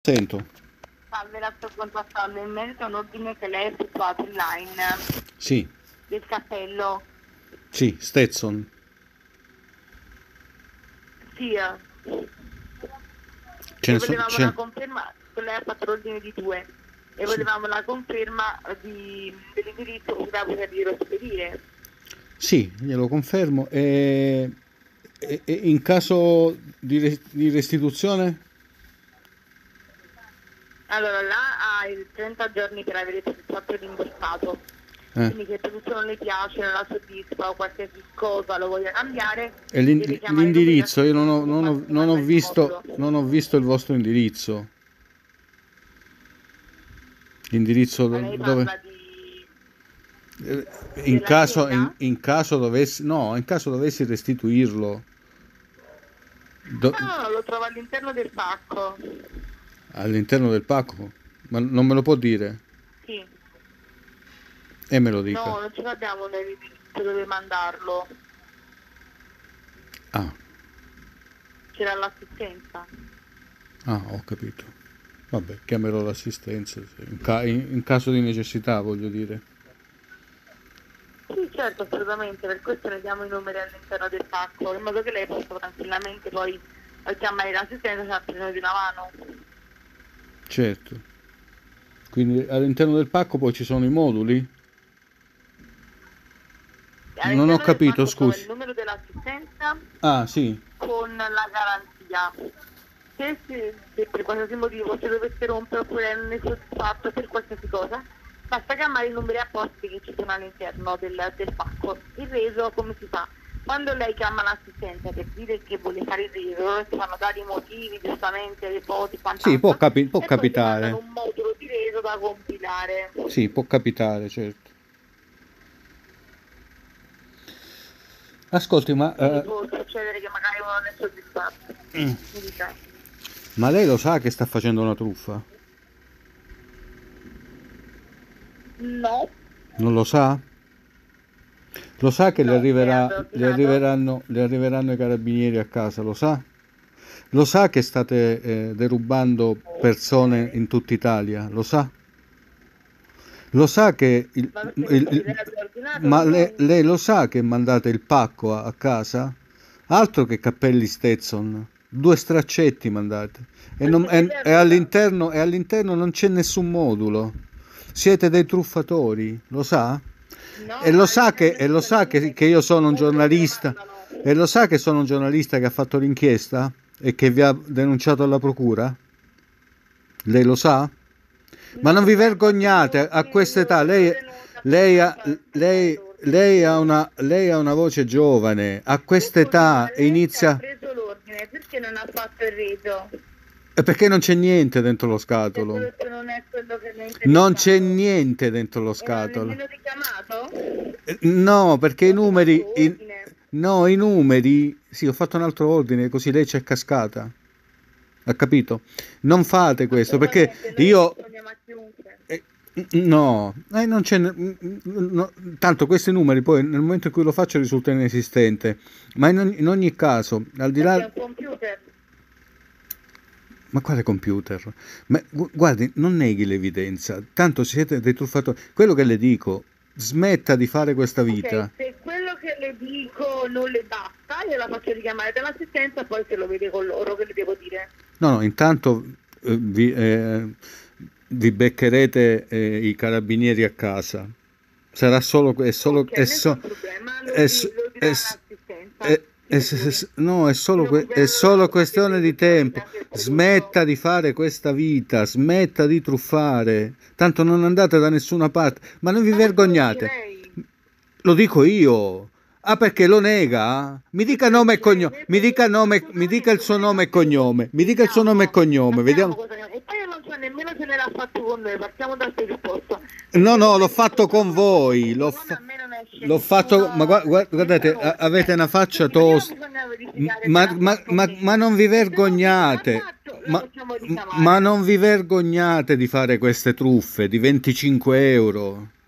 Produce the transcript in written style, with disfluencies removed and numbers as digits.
Sento. Salve, la sto contattando in merito a un ordine che lei ha effettuato online Sì, del cappello. sì, Stetson. Sì, Ce e ne sono. volevamo la conferma, che lei ha fatto l'ordine di due, e Sì, volevamo la conferma dell'indirizzo da poter spedire. sì, glielo confermo. E in caso di restituzione? Allora, là ha i 30 giorni per avere fatto rimborsato. Eh. Quindi se il prodotto non le piace, non la soddisfa o qualsiasi cosa lo voglia cambiare, E deve chiamare il numero di l'indirizzo, io assistenza che quando si non ho manda il visto, modulo. non ho visto il vostro indirizzo. L'indirizzo Ma lei dove? parla di eh, dell'azienda? in caso dovessi, no, in caso dovessi restituirlo do- No, lo trovo all'interno del pacco. all'interno del pacco, ma non me lo può dire? Sì. E me lo dica. No, non ce l'abbiamo nell'indirizzo dove mandarlo. Ah, C'era l'assistenza. ho capito. Vabbè, chiamerò l'assistenza in caso di necessità, voglio dire. Sì, certo, assolutamente, per questo ne diamo i numeri all'interno del pacco, in modo che lei possa tranquillamente poi chiamare l'assistenza se ha bisogno di una mano. Certo. Quindi all'interno del pacco poi ci sono i moduli? Non ho All'interno del capito, pacco trova il scusi. numero dell'assistenza Ah, sì. con la garanzia. Se per qualsiasi motivo si dovesse rompere oppure non è soddisfatto per qualsiasi cosa, basta chiamare i numeri apposti che ci sono all'interno del pacco. Il reso come si fa? Quando lei chiama l'assistenza per dire che vuole fare il reso, si fanno dare i motivi, giustamente, le foto, Sì, quant'altro, può e poi ti mandano capitare. un modulo di reso da compilare. Sì, può capitare, certo. Ascolti, Quindi può succedere che magari uno non è soddisfatto. Mi dica. ma lei lo sa che sta facendo una truffa? No, Non lo sa? Lo sa che no, mi hanno ordinato. le arriveranno i carabinieri a casa, lo sa? Lo sa che state derubando persone Ok. in tutta Italia, lo sa? Lo sa che Ma perché mi dice che l'ha ordinato? ma No. lei lo sa che mandate il pacco a casa? Altro che cappelli Stetson, due straccetti mandate Perché se lei ha ordinato? e all'interno non c'è nessun modulo. Siete dei truffatori, lo sa? No, all'interno E ci lo sono sa i numeri che io sono un modulo che le giornalista mandano. e lo sa che sono un giornalista che ha fatto l'inchiesta e che vi ha denunciato alla procura? Lei lo sa? Ma non No, vi lei ha fatto vergognate a quest'età? una denuncia a procura per l'ordine. Lei ha una voce giovane, a Scusi, ma quest'età lei che ha inizia. preso l'ordine, perché non ha fatto il reso? Perché non c'è niente dentro lo Se il scatolo? prodotto non è quello che mi è Non c'è interessato. niente dentro lo E non ha scatolo. nemmeno richiamato? No, perché i Forse un altro numeri. ordine. No, i numeri. Sì, ho fatto un altro ordine, così lei c'è cascata. Ha capito? Non fate questo perché Assolutamente, noi io. rispondiamo a chiunque. No, non c'è. No, tanto questi numeri poi nel momento in cui lo faccio risulta inesistente. Ma in ogni caso, al di Perché là. è un computer. Ma quale computer? Ma guardi, non neghi l'evidenza. Tanto siete dei truffatori. Quello che le dico, smetta di fare questa Ok, vita. se quello che le dico non le basta, io la faccio richiamare dall'assistenza, poi se lo vede con loro, che le devo dire? No, no, intanto vi beccherete i carabinieri a casa. Sarà solo, Ok, nessun problema, è, s- lo dirà è s- all'assistenza. è Si s- figuri. no, Io è confermo la solo truffa che questione lei di che si tempo. ordina anche il prodotto. Smetta di fare questa vita, smetta di truffare. Tanto non andate da nessuna parte. Ma non vi Ma questo lo dice vergognate. lei? Lo dico io. Ah, perché lo nega? Mi dica Questo lo nome e dice lei? cognome. Nel prodotto Mi dica il assolutamente, suo noi nome e cognome. Mi dica il suo nome e cognome. sappiamo Vediamo. cosa. E poi io non so nemmeno se ne l'ha fatto con noi, partiamo dal presupposto. No, Perché no, l'ho come fatto supporto con non l'ha fatto voi. con voi, come a me non esce L'ho fatto. Ma nessuno, nessun guardate, avete ordine. una faccia Quindi prima tosta. bisogna verificare se l'ha fatto o Ma meno. non vi E se non l'ha vergognate. fatto, la possiamo Ma richiamare. non vi vergognate di fare queste truffe di 25 euro?